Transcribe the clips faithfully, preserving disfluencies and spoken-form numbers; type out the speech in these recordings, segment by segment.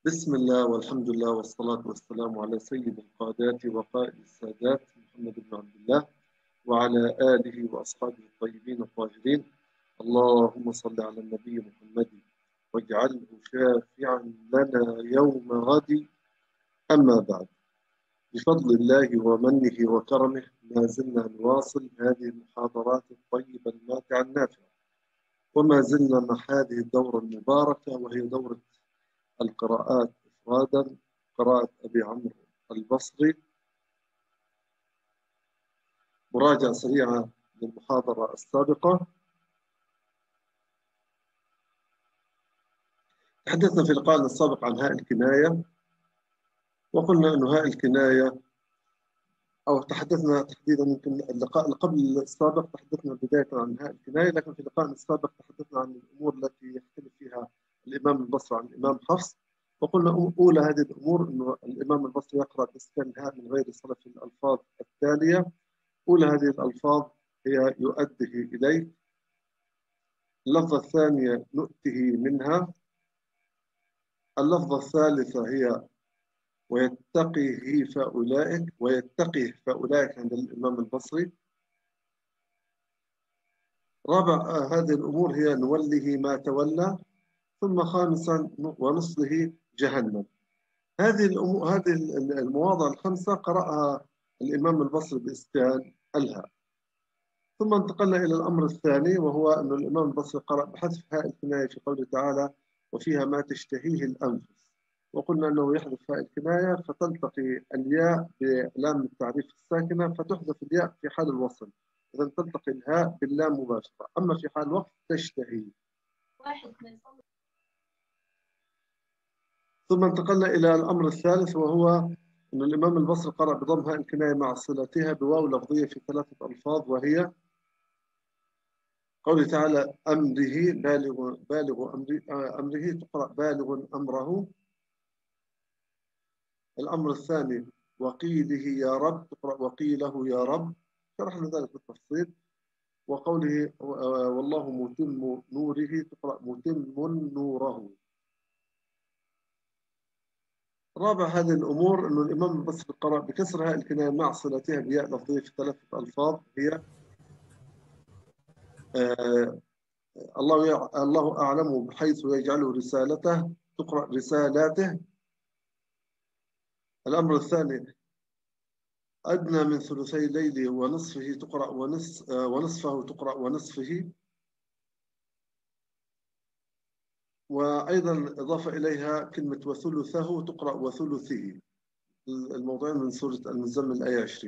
بسم الله والحمد لله والصلاة والسلام على سيد القادات وقائد السادات محمد بن عبد الله وعلى آله وأصحابه الطيبين الطاهرين. اللهم صل على النبي محمد واجعله شافعا لنا يوم غد. أما بعد، بفضل الله ومنه وكرمه ما زلنا نواصل هذه المحاضرات الطيبة الماتعة النافعة، وما زلنا مع هذه الدورة المباركة وهي دورة القراءات إفرادا، قراءة أبي عمرو البصري. مراجعة سريعة للمحاضرة السابقة. تحدثنا في لقائنا السابق عن هاء الكناية، وقلنا أن هاء الكناية، أو تحدثنا تحديدا يمكن اللقاء اللي قبل السابق تحدثنا بداية عن هاء الكناية، لكن في لقائنا السابق تحدثنا عن الأمور التي يختلف فيها الإمام البصري عن الإمام حفص. وقلنا أولى هذه الأمور أنه الإمام البصري يقرأ بإسكان الهاء من غير صرف الألفاظ التالية. أولى هذه الألفاظ هي يؤده إليه. اللفظة الثانية نؤته منها. اللفظة الثالثة هي ويتقيه فأولئك، ويتقيه فأولئك عند الإمام البصري. رابع هذه الأمور هي نوله ما تولى. ثم خامسا ونصله جهنم. هذه الأمور، هذه المواضع الخمسة قرأها الإمام البصري بإسكان الهاء. ثم انتقلنا إلى الأمر الثاني، وهو أن الإمام البصري قرأ بحذف هاء الكناية في قوله تعالى وفيها ما تشتهيه الأنفس. وقلنا أنه يحذف هاء الكناية فتلتقي الياء بلام التعريف الساكنة، فتحذف الياء في حال الوصل، إذا تلتقي الهاء باللام مباشرة. أما في حال الوقف تشتهي. ثم انتقلنا إلى الأمر الثالث، وهو أن الإمام البصري قرأ بضم هاء الكناية مع صلتها بواو لفظية في ثلاثة ألفاظ، وهي قوله تعالى أمره بالغ بالغ أمره, أمره تقرأ بالغ أمره. الأمر الثاني وقيله يا رب تقرأ وقيله يا رب، شرحنا ذلك بالتفصيل. وقوله والله متم نوره تقرأ متم نوره. رابع هذه الأمور أن الإمام البصري قرأ بكسر هاء الكناية مع صلتها بياء لفظية في ثلاثة ألفاظ، هي آه الله الله أعلم بحيث يجعله رسالته تقرأ رسالاته. الأمر الثاني أدنى من ثلثي الليل ونصفه تقرأ ونص ونصفه تقرأ ونصفه. وأيضا إضافة إليها كلمة وثلثه تقرأ وثلثه، الموضوعين من سورة المزمل الآية عشرين.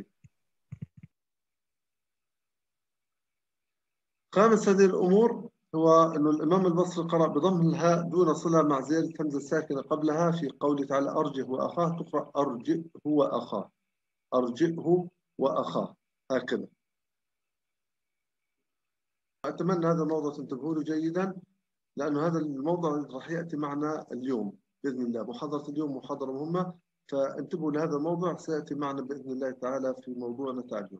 خامس هذه الأمور هو أن الإمام البصري قرأ بضم الهاء دون صلة مع زيادة همزة ساكنة قبلها في قوله تعالى أرجه وأخاه تقرأ أرجئه وأخاه، أرجئه وأخاه هكذا. أتمنى هذا الموضوع تنتبهوا له جيدا، لأنه هذا الموضوع راح يأتي معنا اليوم بإذن الله. محاضرة اليوم محاضرة مهمة، فانتبهوا لهذا الموضوع، سيأتي معنا بإذن الله تعالى في موضوعنا تعالى.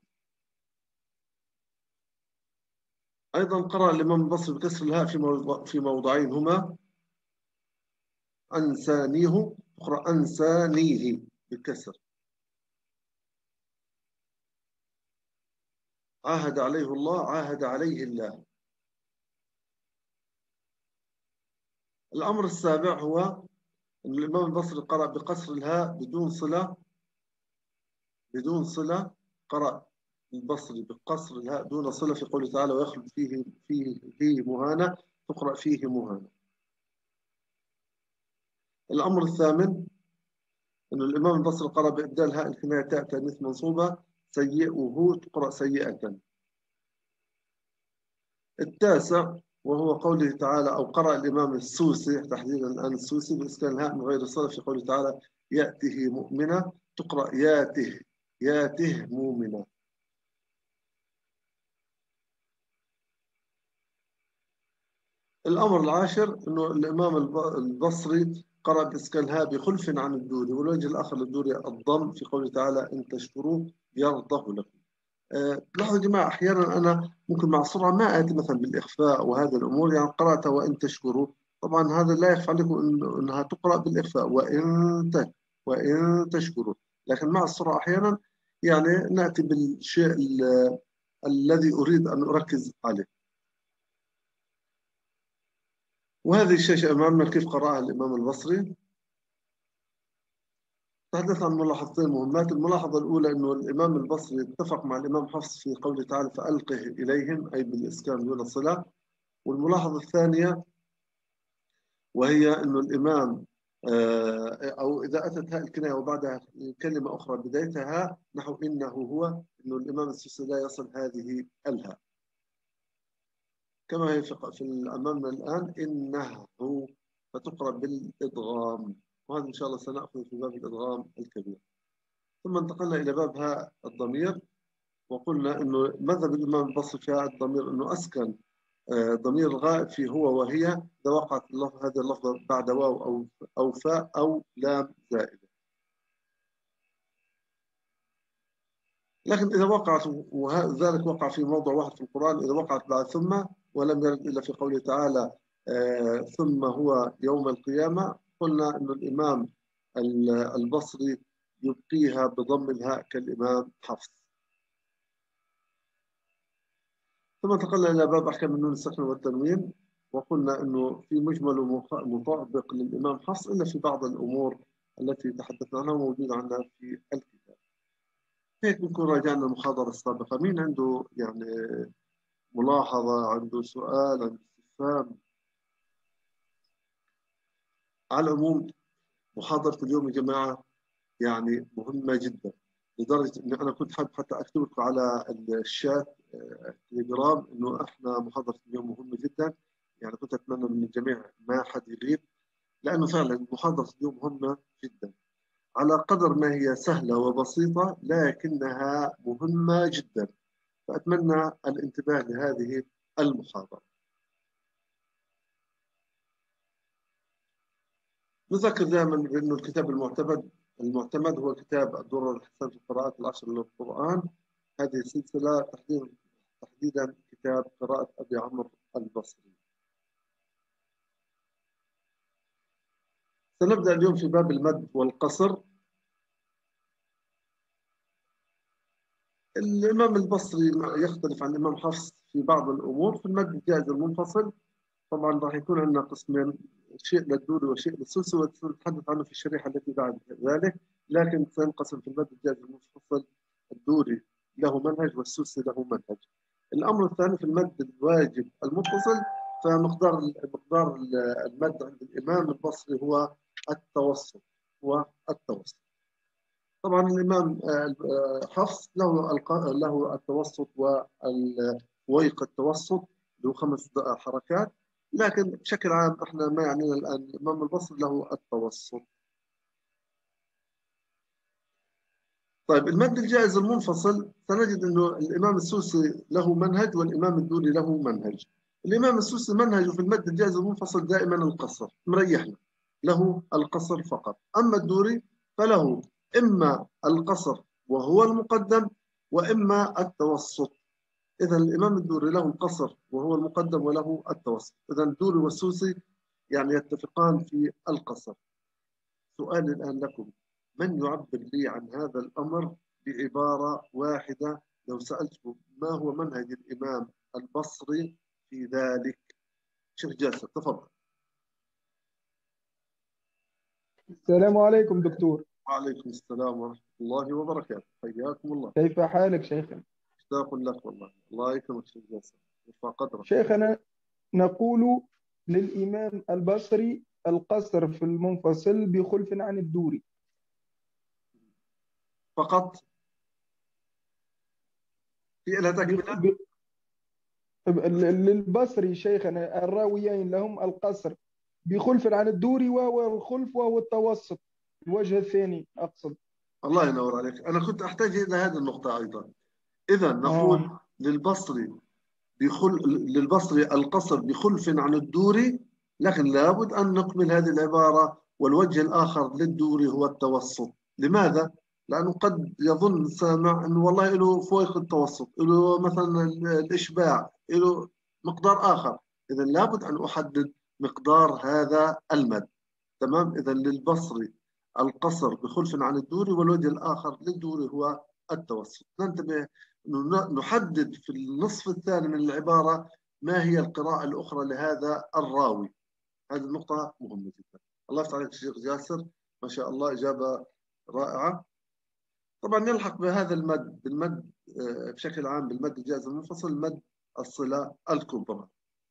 أيضا قرأ الإمام البصري بكسر الهاء في موضع في موضعين هما أنسانيه تقرأ أنسانيه بالكسر. عاهد عليه الله عاهد عليه الله. الأمر السابع هو أن الإمام البصري قرأ بقصر الهاء بدون صلة بدون صلة قرأ البصري بقصر الهاء دون صلة في قوله تعالى ويخلد فيه فيه فيه مهانة تقرأ فيه مهانة. الأمر الثامن أن الإمام البصري قرأ بإبدال هاء الكناية تاء تانيث منصوبة سيئه تقرأ سيئة. التاسع وهو قوله تعالى أو قرأ الإمام السوسي تحديدا الآن السوسي بإسكان الهاء من غير صلة في قوله تعالى يأته مؤمنة تقرأ ياته ياته مؤمنة. الأمر العاشر أنه الإمام البصري قرأ بإسكان الهاء بخلف عن الدوري، والوجه الآخر للدوري الضم في قوله تعالى إن تشكروا يرضه لكم. أه لاحظوا يا جماعة أحيانا أنا ممكن مع السرعة ما آتي مثلا بالإخفاء وهذه الأمور، يعني قرأت وإن تشكروا طبعا هذا لا يخفى عليكم إن أنها تقرأ بالإخفاء، وإن ت وإن تشكروا، لكن مع السرعة أحيانا يعني نأتي بالشيء الذي أريد أن أركز عليه. وهذه الشاشة أمامنا كيف قرأها الإمام البصري. تحدث عن ملاحظتين مهمات. الملاحظة الأولى أنه الإمام البصري اتفق مع الإمام حفص في قوله تعالى فألقه إليهم، أي بالإسكان دون الصلة. والملاحظة الثانية وهي أنه الإمام أو إذا أتت هاء الكناية وبعدها كلمة أخرى بدايتها نحو إنه هو، أنه الإمام السوسي لا يصل هذه الهاء كما هي في أمامنا الآن إنه، فتقرأ بالإدغام، وهذا إن شاء الله سنأخذ في باب الإدغام الكبير. ثم انتقلنا إلى باب هاء الضمير، وقلنا أنه مذهب الإمام البصري في هاء الضمير أنه أسكن ضمير الغائب في هو وهي إذا وقعت هذه اللفظة بعد واو أو أو فاء أو لام زائدة. لكن إذا وقعت، وذلك وقع في موضع واحد في القرآن، إذا وقعت بعد ثم ولم يرد إلا في قوله تعالى آه ثم هو يوم القيامة، قلنا أن الإمام البصري يبقيها بضم الهاء كالإمام حفص. ثم انتقلنا إلى باب أحكام النون الساكنة والتنوين، وقلنا أنه في مجمل مطابق للإمام حفص إلا في بعض الأمور التي تحدثنا عنها موجودة عندنا في الكتاب. هيك بنكون راجعنا المحاضرة السابقة. مين عنده يعني ملاحظة، عنده سؤال، عنده استفهام؟ على العموم محاضرة اليوم يا جماعة يعني مهمة جدا، لدرجة أن أنا كنت حابب حتى أكتب لكم على الشات تليجرام أنه إحنا محاضرة اليوم مهمة جدا. يعني كنت أتمنى من الجميع ما حد يغيب، لأنه فعلا محاضرة اليوم مهمة جدا، على قدر ما هي سهلة وبسيطة لكنها مهمة جدا، فأتمنى الانتباه لهذه المحاضرة. نذكر دائما بأنه الكتاب المعتمد المعتمد هو كتاب الدرر الحسن في القراءات العشر للقرآن. هذه السلسلة تحديدا تحديدا كتاب قراءة أبي عمرو البصري. سنبدأ اليوم في باب المد والقصر. الإمام البصري يختلف عن الإمام حفص في بعض الأمور. في المد الجائز المنفصل طبعا راح يكون عندنا قسمين، شيء للدوري وشيء للسوسي، وسنتحدث عنه في الشريحة التي بعد ذلك. لكن سينقسم في المد الجائز المنفصل الدوري له منهج والسوسي له منهج. الأمر الثاني في المد الواجب المتصل، فمقدار مقدار المد عند الإمام البصري هو التوسط، هو التوسط. طبعا الإمام حفص له له التوسط وويق التوسط له خمس حركات، لكن بشكل عام احنا ما يعنينا الآن الإمام البصري له التوسط. طيب المد الجائز المنفصل سنجد انه الإمام السوسي له منهج والإمام الدوري له منهج. الإمام السوسي منهجه في المد الجائز المنفصل دائما القصر، مريحنا، له القصر فقط. أما الدوري فله إما القصر وهو المقدم وإما التوسط. إذا الإمام الدوري له القصر وهو المقدم وله التوسط. إذا الدوري والسوسي يعني يتفقان في القصر. سؤالي الآن لكم، من يعبر لي عن هذا الأمر بعبارة واحدة لو سألتكم ما هو منهج الإمام البصري في ذلك؟ شيخ جاسر تفضل. السلام عليكم دكتور. وعليكم السلام ورحمة الله وبركاته، حياكم الله. كيف حالك شيخنا؟ مشتاق لك والله. الله يكرمك شيخ جاسر، يرفع قدرك. شيخنا نقول للإمام البصري القصر في المنفصل بخلف عن الدوري فقط؟ في لها تكملة؟ للبصري شيخنا الراويين لهم القصر بخلف عن الدوري، وهو الخلف وهو التوسط، الوجه الثاني أقصد. الله ينور عليك. أنا كنت أحتاج إلى هذه النقطة أيضا. إذا نقول آه. للبصري بخل... للبصري القصر بخلف عن الدوري، لكن لابد أن نكمل هذه العبارة والوجه الآخر للدوري هو التوسط. لماذا؟ لأنه قد يظن السامع أنه والله له فوق التوسط، له مثلا الإشباع، له مقدار آخر. إذا لابد أن أحدد مقدار هذا المد. تمام. إذا للبصري القصر بخلف عن الدوري، والوجه الآخر للدوري هو التوسط. ننتبه أنه نحدد في النصف الثاني من العبارة ما هي القراءة الأخرى لهذا الراوي. هذه النقطة مهمة جدا. الله يفتح عليك الشيخ جاسر، ما شاء الله إجابة رائعة. طبعا نلحق بهذا المد بالمد بشكل عام بالمد الجائز المنفصل، مد الصلة الكبرى.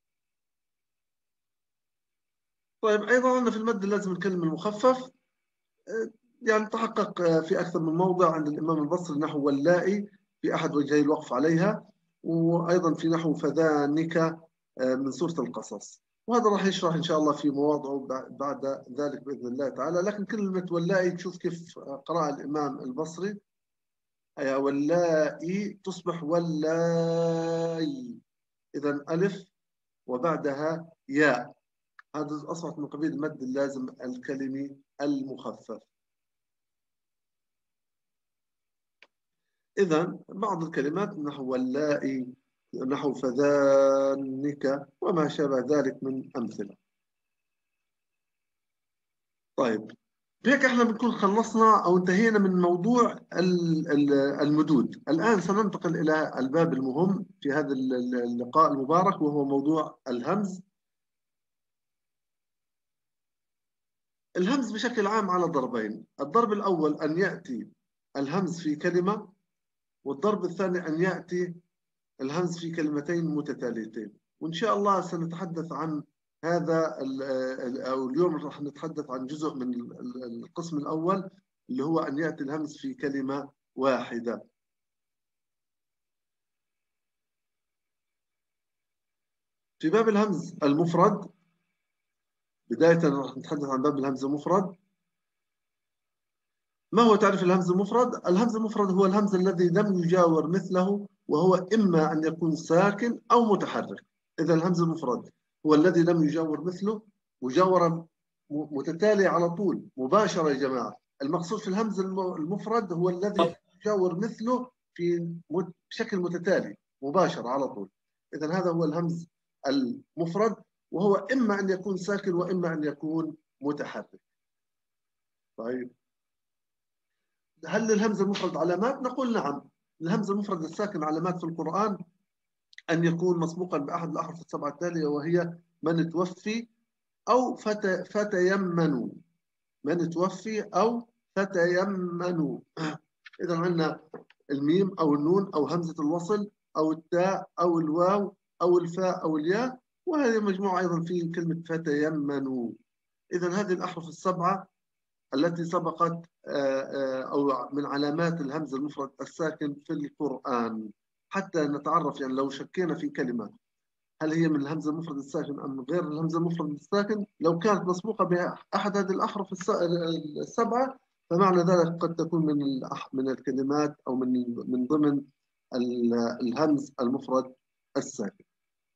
طيب أيضا عندنا في المد لازم الكلم المخفف، يعني تحقق في أكثر من موضع عند الإمام البصري نحو واللائي في أحد وجهي الوقف عليها، وأيضا في نحو فذانك من سورة القصص، وهذا راح يشرح إن شاء الله في مواضعه بعد ذلك بإذن الله تعالى. لكن كلمة واللائي تشوف كيف قرأ الإمام البصري، أي واللائي تصبح واللائي، إذا ألف وبعدها ياء، هذا أصبحت من قبيل المد اللازم الكلمي المخفف. إذا بعض الكلمات نحو واللائي، نحو فذانك، وما شابه ذلك من أمثلة. طيب بهيك احنا بنكون خلصنا أو انتهينا من موضوع المدود. الآن سننتقل إلى الباب المهم في هذا اللقاء المبارك، وهو موضوع الهمز. الهمز بشكل عام على ضربين. الضرب الأول أن يأتي الهمز في كلمة، والضرب الثاني أن يأتي الهمز في كلمتين متتاليتين. وإن شاء الله سنتحدث عن هذا، أو اليوم راح نتحدث عن جزء من القسم الأول اللي هو أن يأتي الهمز في كلمة واحدة. في باب الهمز المفرد بداية راح نتحدث عن باب الهمز المفرد. ما هو تعريف الهمز المفرد؟ الهمز المفرد هو الهمز الذي لم يجاور مثله، وهو إما أن يكون ساكن أو متحرك. إذا الهمز المفرد هو الذي لم يجاور مثله، مجاورا متتالي على طول مباشرة. يا جماعة المقصود في الهمز المفرد هو الذي يجاور مثله في بشكل متتالي مباشرة على طول. إذا هذا هو الهمز المفرد، وهو إما أن يكون ساكن وإما أن يكون متحرك. طيب هل للهمز المفرد علامات؟ نقول نعم. الهمز المفرد الساكن علامات في القرآن أن يكون مسبوقا بأحد الأحرف السبعة التالية، وهي من توفي أو فت... فتيمنوا. من توفي أو فتيمنوا. إذا عندنا الميم أو النون أو همزة الوصل أو التاء أو الواو أو الفاء أو الياء، وهذه مجموعة أيضا في كلمة فتيمنوا. إذا هذه الأحرف السبعة التي سبقت أو من علامات الهمز المفرد الساكن في القرآن، حتى نتعرف. يعني لو شكينا في كلمة هل هي من الهمز المفرد الساكن أم غير الهمز المفرد الساكن، لو كانت مسبوقة بأحد هذه الأحرف السبعة فمعنى ذلك قد تكون من من الكلمات أو من من ضمن الهمز المفرد الساكن.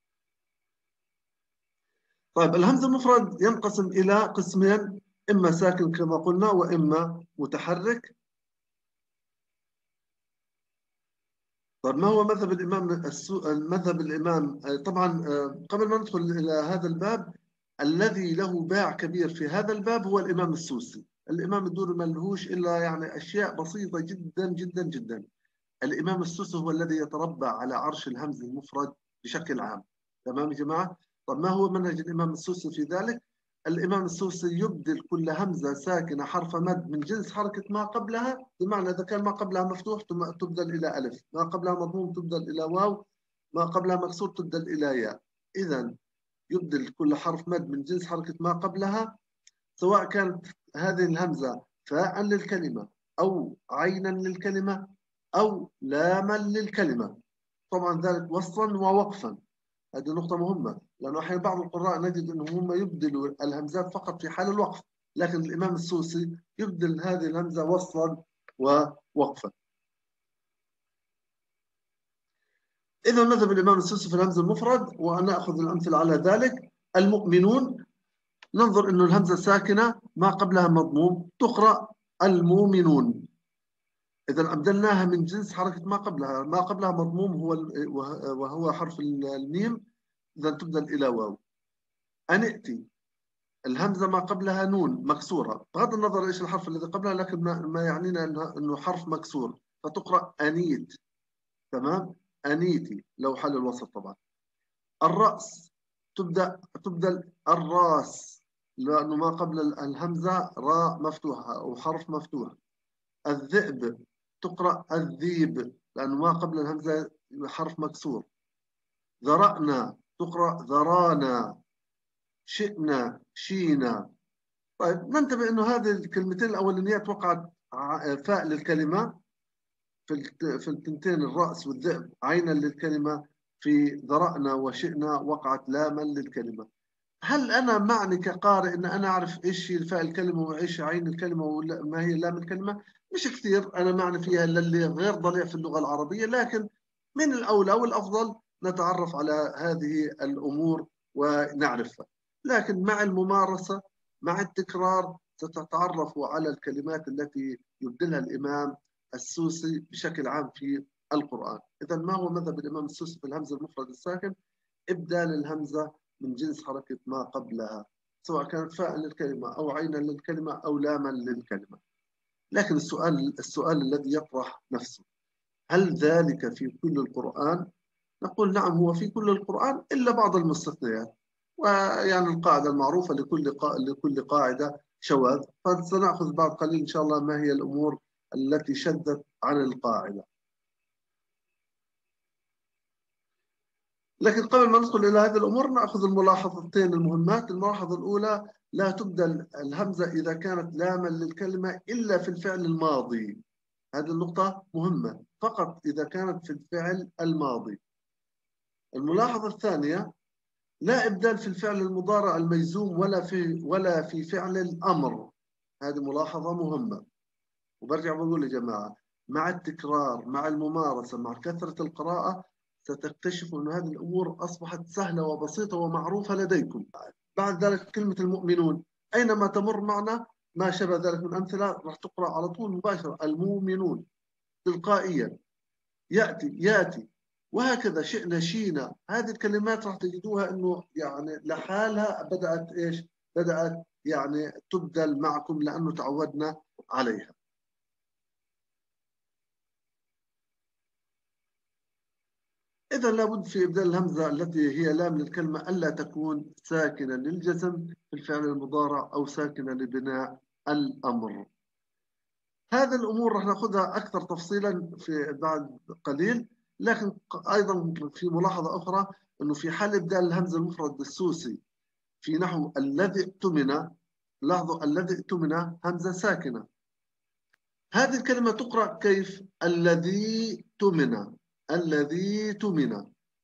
طيب الهمز المفرد ينقسم إلى قسمين، إما ساكن كما قلنا وإما متحرك. طيب ما هو مذهب الإمام السو... مذهب الإمام؟ طبعا قبل ما ندخل إلى هذا الباب، الذي له باع كبير في هذا الباب هو الإمام السوسي. الإمام الدوري ما لهوش إلا يعني أشياء بسيطة جدا جدا جدا. الإمام السوسي هو الذي يتربع على عرش الهمز المفرد بشكل عام. تمام يا جماعة؟ طب ما هو منهج الإمام السوسي في ذلك؟ الإمام السوسي يبدل كل همزة ساكنة حرف مد من جنس حركة ما قبلها، بمعنى إذا كان ما قبلها مفتوح تبدل إلى ألف، ما قبلها مضموم تبدل إلى واو، ما قبلها مكسور تبدل إلى ياء. إذا يبدل كل حرف مد من جنس حركة ما قبلها، سواء كانت هذه الهمزة فاء للكلمة أو عينا للكلمة أو لاما للكلمة. طبعا ذلك وصلا ووقفا. هذه نقطة مهمة، لأنه أحيانا بعض القراء نجد أنهم هم يبدلوا الهمزات فقط في حال الوقف، لكن الإمام السوسي يبدل هذه الهمزة وصلا ووقفا. إذا مذهب الإمام السوسي في الهمز المفرد، وأنا أخذ الأمثلة على ذلك. المؤمنون ننظر أنه الهمزة ساكنة ما قبلها مضموم تقرأ المؤمنون. إذا أبدلناها من جنس حركة ما قبلها، ما قبلها مضموم هو وهو حرف الميم، إذا تبدل إلى واو. أنئتي، الهمزة ما قبلها نون مكسورة، بغض النظر إيش الحرف الذي قبلها، لكن ما يعنينا أنه حرف مكسور، فتقرأ أنيت. تمام؟ أنيتي لو حل الوسط طبعا. الرأس تبدأ تبدأ الراس، لأنه ما قبل الهمزة راء مفتوحة أو حرف مفتوح. الذئب تقرأ الذيب، لأنه ما قبل الهمزة حرف مكسور. ذرأنا تقرأ ذرانا. شئنا شينا. طيب ننتبه أنه هذه الكلمتين الأولانيات وقعت فاء للكلمة في في التنتين، الرأس والذئب، عينا للكلمة. في ذرأنا وشئنا وقعت لاما للكلمة. هل أنا معني كقارئ أن أنا أعرف إيش هي فاء الكلمة وإيش عين الكلمة وما هي لام الكلمة؟ مش كثير أنا معني فيها إلا اللي غير ضليع في اللغة العربية، لكن من الأولى والأفضل نتعرف على هذه الأمور ونعرفها. لكن مع الممارسة مع التكرار ستتعرف على الكلمات التي يبدلها الإمام السوسي بشكل عام في القرآن. إذا ما هو مذهب الإمام السوسي في الهمزة المفرد الساكن؟ إبدال الهمزة من جنس حركة ما قبلها، سواء كانت فاء للكلمة أو عينا للكلمة أو لاما للكلمة. لكن السؤال السؤال الذي يطرح نفسه، هل ذلك في كل القرآن؟ نقول نعم، هو في كل القرآن إلا بعض المستثنيات، ويعني القاعدة المعروفة لكل لكل قاعدة شواذ، فسنأخذ بعد قليل إن شاء الله ما هي الأمور التي شدت عن القاعدة. لكن قبل ما ندخل إلى هذه الأمور نأخذ الملاحظتين المهمات. الملاحظة الأولى: لا تبدل الهمزة إذا كانت لاما للكلمة إلا في الفعل الماضي. هذه النقطة مهمة، فقط إذا كانت في الفعل الماضي. الملاحظة الثانية: لا إبدال في الفعل المضارع المجزوم ولا في ولا في فعل الأمر. هذه ملاحظة مهمة. وبرجع بقول يا جماعة، مع التكرار مع الممارسة مع كثرة القراءة ستكتشفوا أن هذه الأمور أصبحت سهلة وبسيطة ومعروفة لديكم. بعد ذلك كلمة المؤمنون أينما تمر معنا ما شابه ذلك من أمثلة راح تقرأ على طول مباشرة المؤمنون تلقائيا. يأتي يأتي وهكذا. شئنا شينا، هذه الكلمات راح تجدوها أنه يعني لحالها بدأت إيش؟ بدأت يعني تبدل معكم لأنه تعودنا عليها. إذا لابد في إبدال الهمزة التي هي لام للكلمة ألا تكون ساكنة للجزم في الفعل المضارع أو ساكنة لبناء الأمر. هذه الأمور راح نأخذها أكثر تفصيلا في بعد قليل. لكن أيضا في ملاحظة أخرى، أنه في حال إبدال الهمزة المفرد السوسي في نحو الذي اؤتمن، لاحظوا الذي اؤتمن همزة ساكنة. هذه الكلمة تقرأ كيف؟ الذي اؤتمن، الذي اؤتمن.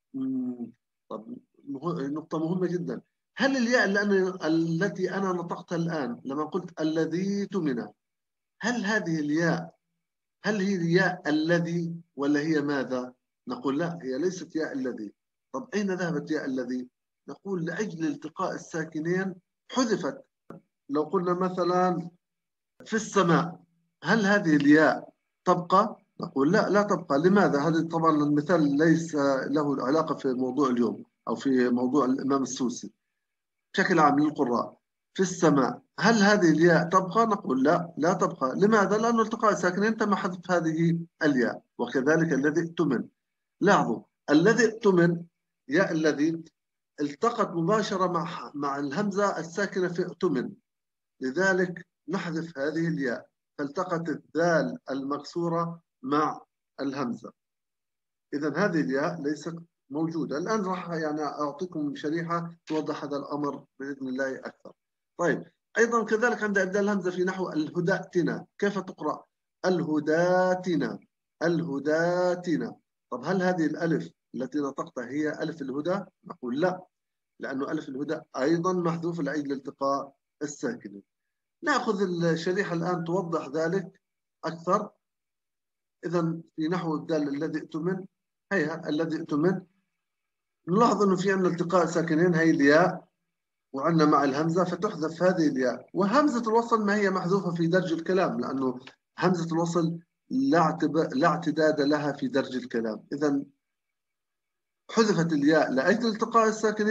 طب نقطة مهمة جدا، هل الياء التي أنا نطقتها الآن لما قلت الذي اؤتمن، هل هذه الياء هل هي الياء الذي ولا هي ماذا؟ نقول لا، هي ليست ياء الذي. طب أين ذهبت ياء الذي؟ نقول لأجل التقاء الساكنين حذفت. لو قلنا مثلا في السماء، هل هذه الياء تبقى؟ نقول لا، لا تبقى. لماذا؟ هذا طبعا المثال ليس له علاقة في موضوع اليوم أو في موضوع الإمام السوسي، بشكل عام للقراء. في السماء، هل هذه الياء تبقى؟ نقول لا، لا تبقى. لماذا؟ لأنه التقاء الساكنين تم حذف هذه الياء. وكذلك الذي اؤتمن، لاحظوا الذي اؤتمن ياء الذي التقت مباشرة مع مع الهمزة الساكنة في اؤتمن، لذلك نحذف هذه الياء، فالتقت الذال المكسورة مع الهمزة. إذا هذه الياء ليست موجودة. الآن راح يعني أعطيكم شريحة توضح هذا الأمر بإذن الله أكثر. طيب أيضا كذلك عند إبدال الهمزة في نحو الهداتنا، كيف تقرأ؟ الهداتنا، الهداتنا. طب هل هذه الألف التي نطقتها هي ألف الهدى؟ نقول لا، لأنه ألف الهدى أيضا محذوف لأجل التقاء الساكنين. نأخذ الشريحة الآن توضح ذلك أكثر. إذا في نحو الدال الذي اؤتمن، هيها الذي اؤتمن، نلاحظ أنه في عندنا التقاء ساكنين، هي الياء وعندنا مع الهمزة، فتحذف هذه الياء. وهمزة الوصل ما هي محذوفة في درج الكلام، لأنه همزة الوصل لا لا اعتداد لها في درج الكلام. إذا حذفت الياء لأجل التقاء الساكنين،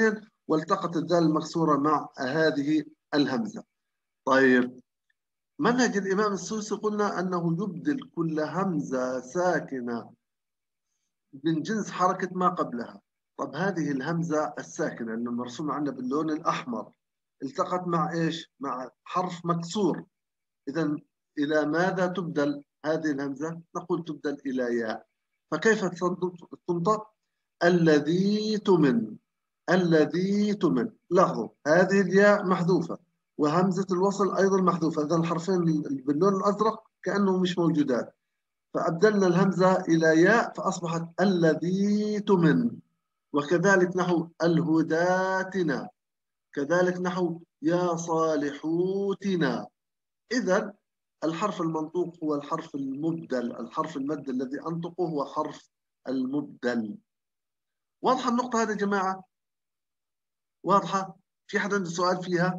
والتقت الذال المكسورة مع هذه الهمزة. طيب، منهج الإمام السوسي قلنا أنه يبدل كل همزة ساكنة من جنس حركة ما قبلها. طب هذه الهمزة الساكنة اللي مرسومة عندنا باللون الأحمر التقت مع إيش؟ مع حرف مكسور. إذا إلى ماذا تبدل هذه الهمزة؟ نقول تبدل إلى ياء. فكيف تنطق؟ الذي تمن، الذي تمن. لاحظوا هذه الياء محذوفة وهمزة الوصل أيضا محذوفة، إذا الحرفين باللون الأزرق كأنهم مش موجودات، فأبدلنا الهمزة إلى ياء فأصبحت الذي تمن. وكذلك نحو الهداتنا، كذلك نحو يا صالحوتنا. إذا الحرف المنطوق هو الحرف المبدل، الحرف المد الذي أنطقه هو حرف المبدل. واضحة النقطة هذه يا جماعة؟ واضحة؟ في حد عنده سؤال فيها؟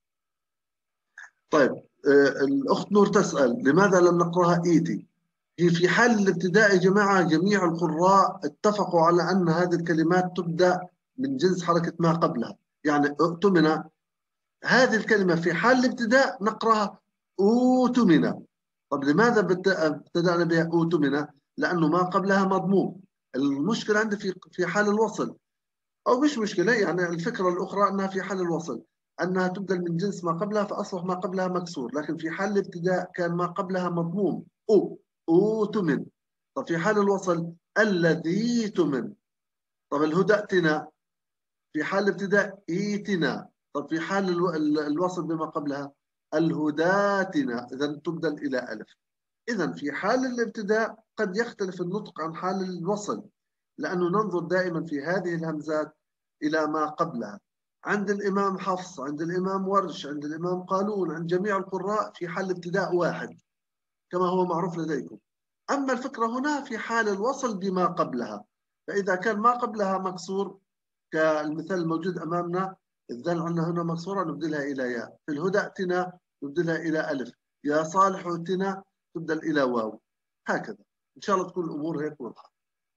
طيب، آه الأخت نور تسأل لماذا لم نقرأها إيتي؟ هي في حال الابتداء يا جماعة جميع القراء اتفقوا على أن هذه الكلمات تبدأ من جنس حركة ما قبلها، يعني اؤتمن هذه الكلمة في حال الابتداء نقرأها أوتمن. طب لماذا ابتدأنا بها أوتمن؟ لأنه ما قبلها مضموم. المشكلة عندي في في حال الوصل، أو مش مشكلة، يعني الفكرة الأخرى أنها في حال الوصل أنها تبدل من جنس ما قبلها فأصبح ما قبلها مكسور، لكن في حال الابتداء كان ما قبلها مضموم أو أوتمن. طب في حال الوصل الذي تمن. طب الهدأتنا في حال الابتداء إيتنا. طب في حال الوصل بما قبلها الهداتنا، إذا تبدل إلى ألف. إذا في حال الابتداء قد يختلف النطق عن حال الوصل، لأنه ننظر دائما في هذه الهمزات إلى ما قبلها. عند الإمام حفص، عند الإمام ورش، عند الإمام قالون، عند جميع القراء في حال الابتداء واحد كما هو معروف لديكم. أما الفكرة هنا في حال الوصل بما قبلها، فإذا كان ما قبلها مكسور كالمثال الموجود أمامنا، الذال عندنا هنا مكسورة نبدلها إلى ياء، في الهدى ائتنا نبدلها إلى ألف، يا صالح ائتنا تبدل إلى واو، هكذا. إن شاء الله تكون الأمور هيك واضحة.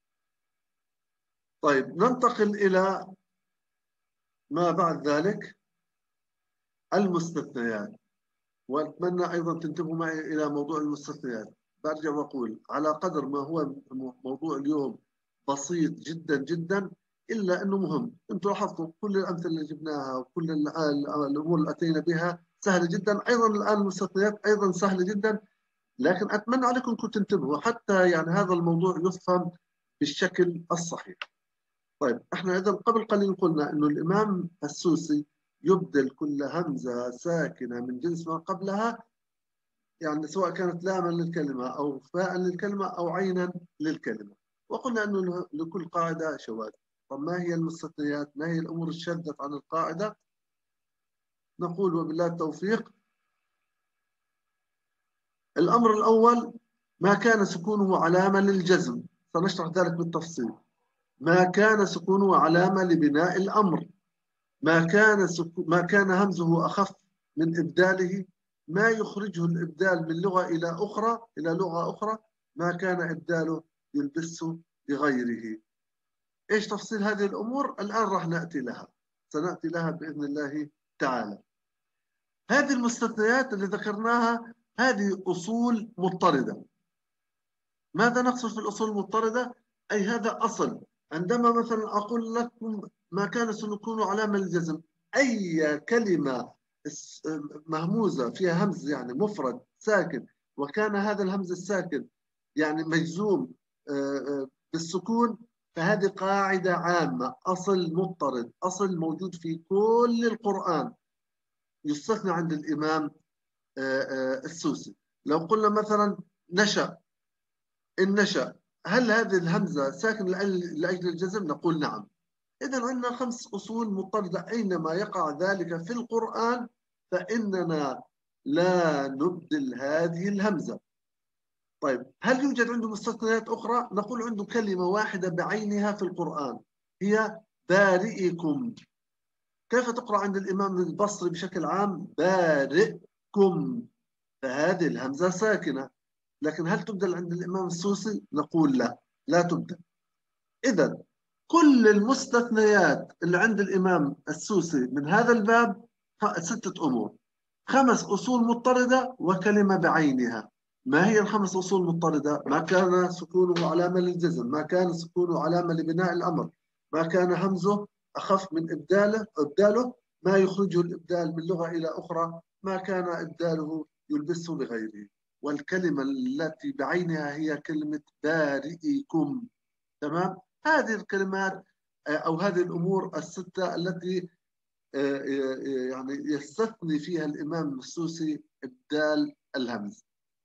طيب، ننتقل إلى ما بعد ذلك، المستثنيات. وأتمنى أيضا تنتبهوا معي إلى موضوع المستثنيات. برجع وأقول على قدر ما هو موضوع اليوم بسيط جدا جدا، إلا أنه مهم. أنتم لاحظتوا كل الأمثلة اللي جبناها وكل الأمور اللي أتينا بها سهلة جدا، أيضا الآن المستثنيات أيضا سهلة جدا، لكن أتمنى عليكم أنكم تنتبهوا حتى يعني هذا الموضوع يفهم بالشكل الصحيح. طيب، احنا إذا قبل قليل قلنا أنه الإمام السوسي يبدل كل همزة ساكنة من جنس ما قبلها، يعني سواء كانت لاما للكلمة أو فاء للكلمة أو عينا للكلمة. وقلنا أنه لكل قاعدة شواذ. طب ما هي المستثنيات؟ ما هي الأمور الشاذة عن القاعدة؟ نقول وبالله التوفيق. الأمر الأول ما كان سكونه علامة للجزم، سنشرح ذلك بالتفصيل. ما كان سكونه علامة لبناء الأمر، ما كان سكو... ما كان همزه أخف من إبداله، ما يخرجه الإبدال من لغة إلى أخرى إلى لغة أخرى، ما كان إبداله يلبسه بغيره. إيش تفصيل هذه الأمور؟ الآن راح نأتي لها، سنأتي لها بإذن الله تعالى. هذه المستثنيات اللي ذكرناها هذه أصول مضطردة. ماذا نقصد في الأصول المضطردة؟ أي هذا أصل. عندما مثلا أقول لكم ما كان سنكون علامة للجزم، أي كلمة مهموزة فيها همز يعني مفرد ساكن، وكان هذا الهمز الساكن يعني مجزوم بالسكون، فهذه قاعدة عامة، أصل مضطرد، أصل موجود في كل القرآن، يستثنى عند الإمام السوسي. لو قلنا مثلا نشأ، إن نشأ، هل هذه الهمزة ساكن لأجل الجزم؟ نقول نعم. إذا عندنا خمس أصول مضطردة، أينما يقع ذلك في القرآن فإننا لا نبدل هذه الهمزة. طيب، هل يوجد عنده مستثنيات أخرى؟ نقول عنده كلمة واحدة بعينها في القرآن هي بارئكم. كيف تقرأ عند الإمام البصري بشكل عام؟ بارئكم، فهذه الهمزة ساكنة. لكن هل تبدل عند الإمام السوسي؟ نقول لا، لا تبدل. إذا كل المستثنيات اللي عند الإمام السوسي من هذا الباب ستة أمور: خمس أصول مضطردة وكلمة بعينها. ما هي الخمس أصول مضطردة؟ ما كان سكونه علامة للجزم، ما كان سكونه علامة لبناء الأمر، ما كان همزه أخف من إبداله إبداله ما يخرجه الإبدال من لغة إلى أخرى، ما كان إبداله يلبسه بغيره. والكلمة التي بعينها هي كلمة بارئكم. تمام؟ هذه الكلمات أو هذه الأمور الستة التي يعني يستثني فيها الإمام السوسي إبدال الهمز.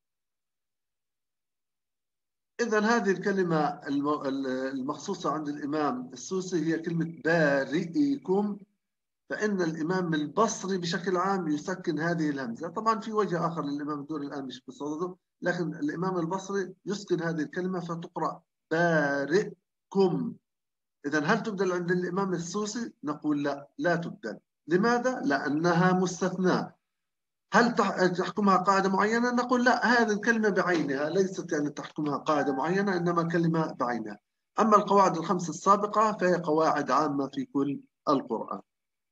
إذا هذه الكلمة المخصوصة عند الإمام السوسي هي كلمة بارئكم، فإن الإمام البصري بشكل عام يسكن هذه الهمزة. طبعا في وجه آخر للإمام الدوري الآن مش بصدده، لكن الإمام البصري يسكن هذه الكلمة فتقرأ بارئكم. إذا هل تبدل عند الإمام السوسي؟ نقول لا، لا تبدل. لماذا؟ لأنها مستثناة. هل تحكمها قاعدة معينة؟ نقول لا، هذه الكلمة بعينها ليست يعني تحكمها قاعدة معينة، إنما كلمة بعينها. أما القواعد الخمس السابقة فهي قواعد عامة في كل القرآن.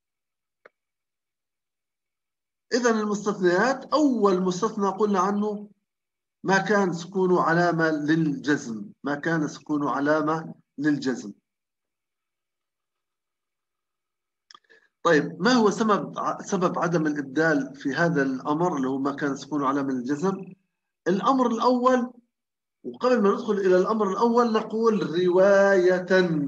إذا المستثنيات، أول مستثنى قلنا عنه ما كان سكونه علامة للجزم، ما كان سكونه علامة للجزم. طيب ما هو سبب سبب عدم الإبدال في هذا الأمر اللي هو ما كان سكونه علامة للجزم؟ الأمر الأول، وقبل ما ندخل إلى الأمر الأول نقول رواية.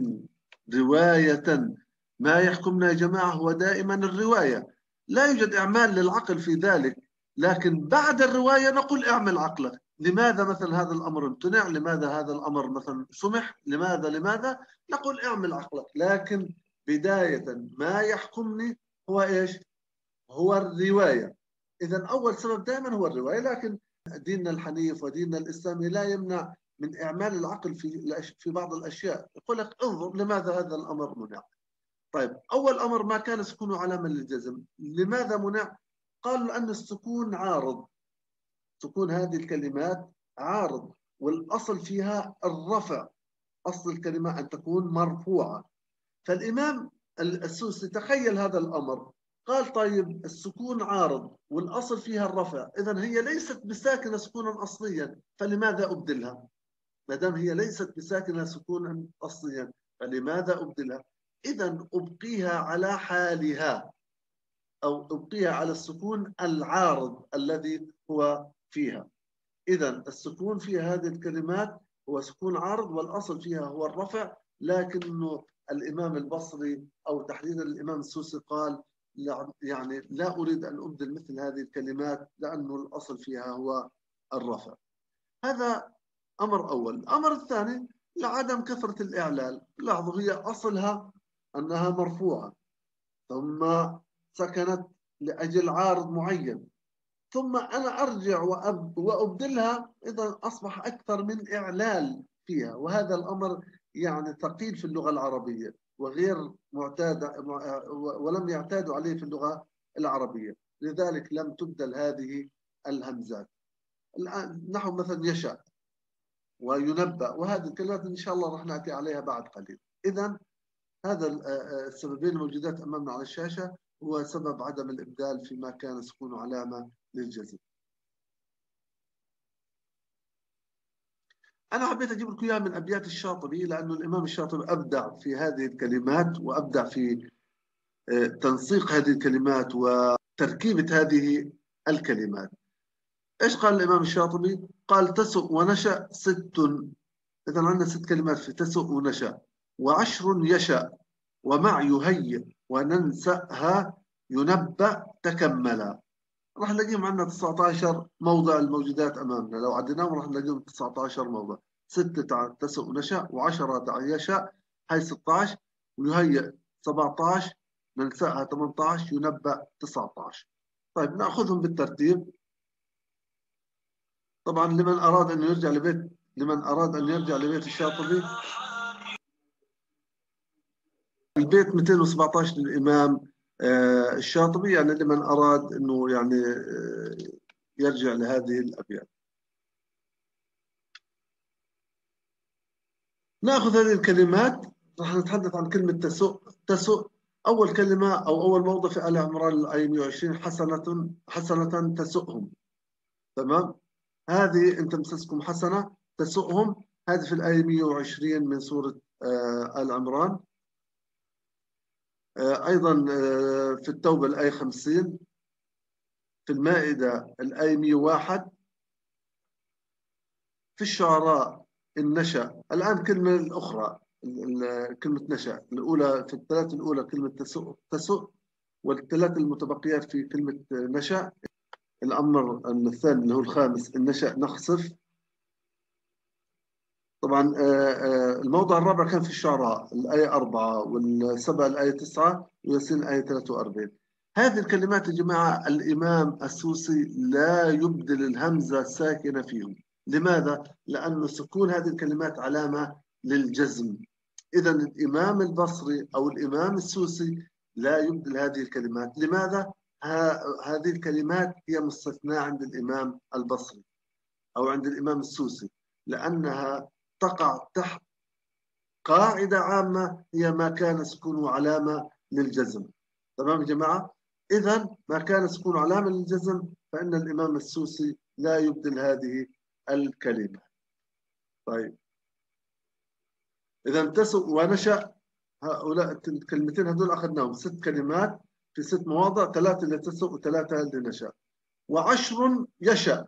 رواية ما يحكمنا يا جماعة هو دائما الرواية، لا يوجد إعمال للعقل في ذلك، لكن بعد الرواية نقول اعمل عقلك. لماذا مثل هذا الأمر امتنع؟ لماذا هذا الأمر مثلا سمح؟ لماذا لماذا؟ نقول اعمل عقلك. لكن بداية ما يحكمني هو إيش؟ هو الرواية. إذا أول سبب دائما هو الرواية، لكن ديننا الحنيف وديننا الإسلامي لا يمنع من إعمال العقل في في بعض الأشياء. يقول لك انظر لماذا هذا الأمر منع. طيب أول أمر ما كان سكونه علامة للجزم، لماذا منع؟ قالوا لأن السكون عارض، سكون هذه الكلمات عارض، والأصل فيها الرفع، أصل الكلمة أن تكون مرفوعة. فالإمام السوسي تخيل هذا الأمر، قال طيب السكون عارض والأصل فيها الرفع، إذا هي ليست بساكنة سكونا أصليا، فلماذا أبدلها؟ ما دام هي ليست بساكنة سكونا أصليا فلماذا أبدلها؟ إذا أبقيها على حالها، أو أبقيها على السكون العارض الذي هو فيها. إذا السكون في هذه الكلمات هو سكون عارض والأصل فيها هو الرفع، لكنه الإمام البصري أو تحديدا الإمام السوسي قال يعني لا أريد أن أبدل مثل هذه الكلمات لأنه الأصل فيها هو الرفع. هذا أمر أول. الأمر الثاني لعدم كثرة الإعلال. لاحظوا هي أصلها أنها مرفوعة، ثم سكنت لأجل عارض معين، ثم أنا أرجع وأبدلها، إذا أصبح أكثر من إعلال فيها، وهذا الأمر يعني ثقيل في اللغة العربية وغير معتاد، ولم يعتادوا عليه في اللغة العربية، لذلك لم تبدل هذه الهمزات. الآن نحو مثلا يشاء وينبأ، وهذه الكلمات إن شاء الله راح نأتي عليها بعد قليل. إذا هذا السببين الموجودات أمامنا على الشاشة هو سبب عدم الإبدال فيما كان سكونه علامة للجزم. أنا حبيت أجيب لكم إياها من أبيات الشاطبي، لأنه الإمام الشاطبي أبدع في هذه الكلمات وأبدع في تنسيق هذه الكلمات وتركيبة هذه الكلمات. إيش قال الإمام الشاطبي؟ قال تسؤ ونشأ ست. إذا عندنا ست كلمات في تسؤ ونشأ، وعشر يشأ، ومع يهيئ وننسأها ينبأ تكملا. راح نلاقيهم عندنا تسعة عشر موضع الموجودات أمامنا، لو عديناهم راح نلاقيهم تسعة عشر موضع. ستة تسع ونشأ، وعشرة يشأ هاي ستة عشر، ويهيئ سبعة عشر، ننسأها ثمانية عشر، ينبأ تسعة عشر. طيب نأخذهم بالترتيب. طبعا لمن أراد أن يرجع لبيت لمن أراد أن يرجع لبيت الشاطبي، البيت مئتين وسبعة عشر للإمام الشاطبي، يعني لمن أراد أنه يعني يرجع لهذه الأبيات. نأخذ هذه الكلمات راح نتحدث عن كلمة تسؤ. تسؤ أول كلمة أو أول موضع في آل عمران الآية مئة وعشرين، حسنة حسنة تسؤهم. تمام؟ هذه إن تمسسكم حسنة تسؤهم، هذه في الآية مئة وعشرين من سورة آه آل عمران. آه أيضا آه في التوبة الآية خمسين، في المائدة الآية مئة وواحد، في الشعراء النشأ. الآن كلمة الأخرى، كلمة نشأ الأولى في الثلاث الأولى كلمة تسؤ تسؤ، والثلاث المتبقيات في كلمة نشأ. الأمر الثاني اللي هو الخامس، النشأ نخسف. طبعا الموضع الرابع كان في الشعراء الآية أربعة، والسبع الآية تسعة، وياسين الآية ثلاثة وأربعين. هذه الكلمات يا جماعة الإمام السوسي لا يبدل الهمزة الساكنة فيهم. لماذا؟ لأن سكون هذه الكلمات علامة للجزم. إذا الإمام البصري أو الإمام السوسي لا يبدل هذه الكلمات. لماذا؟ هذه الكلمات هي مستثناة عند الإمام البصري أو عند الإمام السوسي، لأنها تقع تحت قاعدة عامة هي ما كان سكونه علامة للجزم. تمام يا جماعة؟ إذا ما كان سكونه علامة للجزم فإن الإمام السوسي لا يبدل هذه الكلمة. طيب، إذا تسؤ ونشأ، هؤلاء الكلمتين هذول أخذناهم ست كلمات في ست مواضع، ثلاثة لتسؤ وثلاثة لنشأ. وعشر يشأ.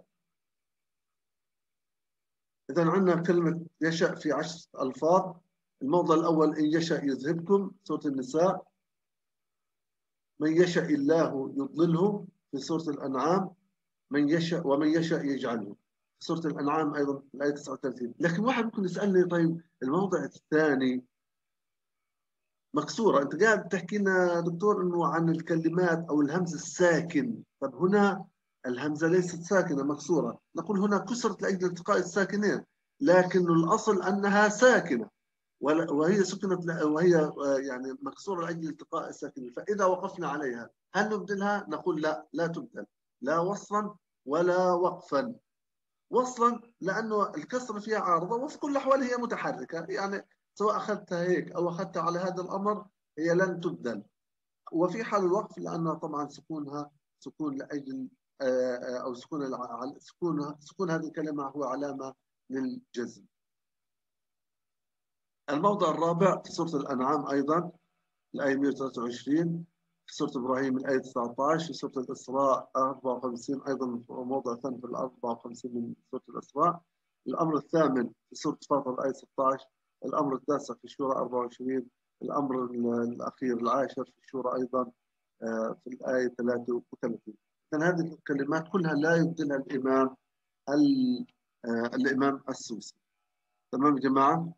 إذا عندنا كلمة يشأ في عشر ألفاظ. الموضع الأول إن يشأ يذهبكم، سورة النساء. من يشأ الله يضلله في سورة الأنعام. من يشأ ومن يشأ يجعله في سورة الأنعام أيضا الآية تسعة وثلاثين. لكن واحد ممكن يسألني طيب الموضع الثاني مكسورة، أنت قاعد تحكي لنا دكتور إنه عن الكلمات أو الهمز الساكن. طب هنا الهمزة ليست ساكنة مكسورة، نقول هنا كسرت لأجل التقاء الساكنين، لكن الأصل أنها ساكنة وهي سكنت وهي يعني مكسورة لأجل التقاء الساكنين. فإذا وقفنا عليها هل نبدلها؟ نقول لا، لا تبدل، لا وصلا ولا وقفا. وصلا لأنه الكسر فيها عارضة، وفي كل الأحوال هي متحركة، يعني سواء أخذتها هيك أو أخذتها على هذا الأمر هي لن تبدل. وفي حال الوقف لأنها طبعا سكونها سكون لأجل أو سكون سكون سكون هذه الكلمة هو علامة للجزم. الموضع الرابع في سورة الأنعام أيضا الآية مئة وثلاثة وعشرين، في سورة إبراهيم الآية تسعة عشر، في سورة الإسراء أربعة وخمسين أيضا موضع ثاني في الأربعة وخمسين من سورة الإسراء. الأمر الثامن في سورة فاطر الآية ستة عشر. الأمر التاسع في الشورى أربعة وعشرين. الأمر الأخير العاشر في الشورى أيضا في الآية ثلاثة وثلاثين. إذن هذه الكلمات كلها لا يبدلها الإمام الإمام السوسي. تمام يا جماعة؟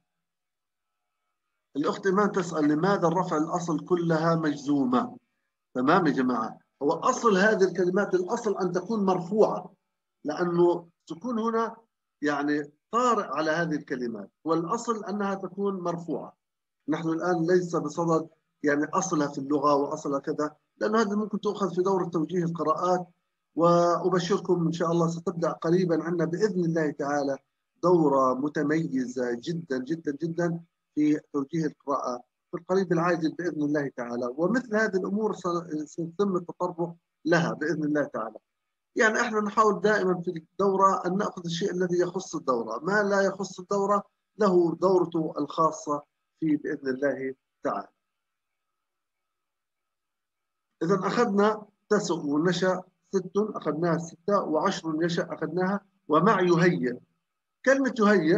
الأخت إيمان تسأل لماذا الرفع الأصل كلها مجزومة؟ تمام يا جماعة، هو أصل هذه الكلمات الأصل أن تكون مرفوعة، لأنه سكون هنا يعني طارئ على هذه الكلمات، والأصل أنها تكون مرفوعة. نحن الآن ليس بصدد يعني أصلها في اللغة وأصلها كذا، لأنه هذا ممكن تؤخذ في دورة توجيه القراءات. وأبشركم إن شاء الله ستبدأ قريبا عنا بإذن الله تعالى دورة متميزة جدا جدا جدا في توجيه القراءة في القريب العاجل بإذن الله تعالى. ومثل هذه الأمور سيتم التطرق لها بإذن الله تعالى. يعني احنا نحاول دائما في الدورة أن نأخذ الشيء الذي يخص الدورة، ما لا يخص الدورة له دورته الخاصة فيه بإذن الله تعالى. إذا أخذنا تسؤ ونشأ ست أخذناها ستة، وعشر يشأ أخذناها. ومع يهيئ، كلمة يهيئ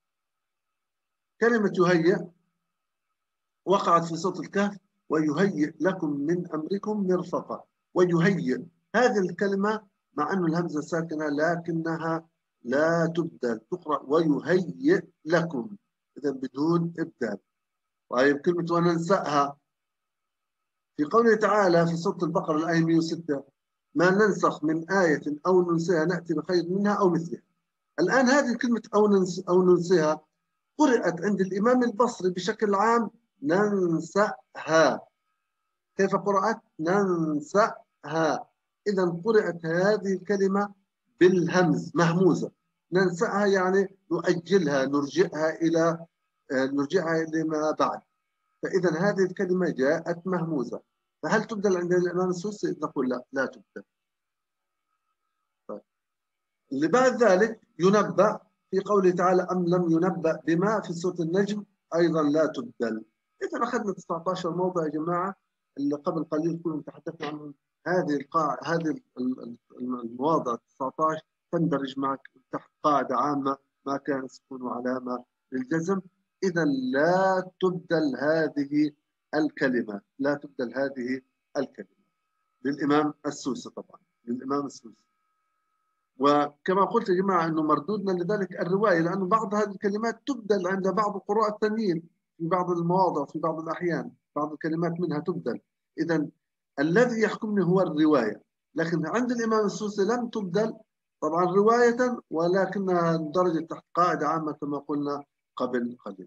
كلمة يهيئ وقعت في سورة الكهف، ويهيئ لكم من أمركم مرفقا. ويهيئ هذه الكلمة مع أن الهمزة ساكنة لكنها لا تبدل، تقرأ ويهيئ لكم، إذا بدون إبدال. طيب كلمة وننسأها في قوله تعالى في سورة البقرة الآية مئة وستة، ما ننسخ من آية أو ننسيها نأتي بخير منها أو مثلها. الآن هذه كلمة أو ننس أو ننسيها قرأت عند الإمام البصري بشكل عام ننسأها. كيف قرأت؟ ننسأها. إذا قرأت هذه الكلمة بالهمز مهموزة. ننسأها يعني نؤجلها، نرجئها إلى نرجعها لما بعد. فإذا هذه الكلمة جاءت مهموزة، فهل تبدل عند الإمام السوسي؟ نقول لا، لا تبدل. طيب. اللي بعد ذلك ينبأ في قوله تعالى أم لم ينبأ بما في سورة النجم، أيضا لا تبدل. إذا أخذنا تسعة عشر موضع يا جماعة اللي قبل قليل كنا تحدثنا عنهم. هذه القاعدة، هذه المواضع تسعة عشر تندرج معك تحت قاعدة عامة ما كان سكون علامة للجزم. إذا لا تبدل هذه الكلمة، لا تبدل هذه الكلمة للإمام السوسي، طبعا للإمام السوسي. وكما قلت يا جماعة أنه مردودنا لذلك الرواية، لأنه بعض هذه الكلمات تبدل عند بعض القراء التانيين في بعض المواضع، في بعض الأحيان بعض الكلمات منها تبدل. إذا الذي يحكمني هو الرواية، لكن عند الإمام السوسي لم تبدل طبعا رواية، ولكنها درجت تحت قاعدة عامة كما قلنا قبل قليل.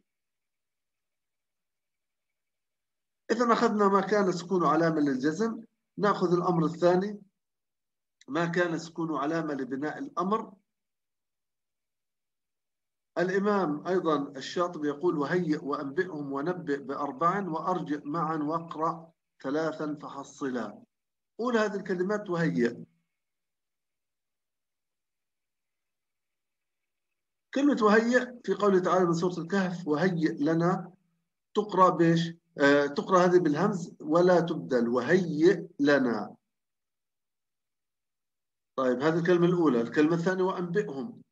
إذا أخذنا ما كان سكون علامة للجزم، نأخذ الأمر الثاني ما كان سكون علامة لبناء الأمر. الإمام أيضا الشاطبي يقول وهيئ وأنبئهم ونبئ بأربع وأرجع معا واقرأ ثلاثا فحصلا. قول هذه الكلمات وهيئ. كلمة وهيئ في قوله تعالى من سورة الكهف وهيئ لنا، تقرأ بيش؟ آه تقرأ هذه بالهمز ولا تبدل، وهيئ لنا. طيب هذه الكلمة الأولى. الكلمة الثانية وأنبئهم